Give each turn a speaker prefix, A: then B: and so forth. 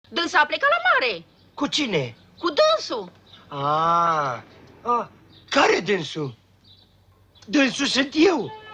A: Dânsa a plecat la mare.
B: Cu cine?
A: Cu dânsul.
B: Care dânsul? Dânsul sunt eu.